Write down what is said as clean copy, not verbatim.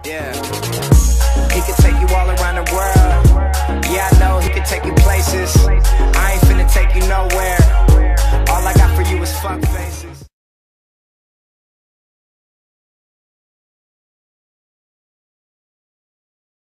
Yeah. He can take you all around the world.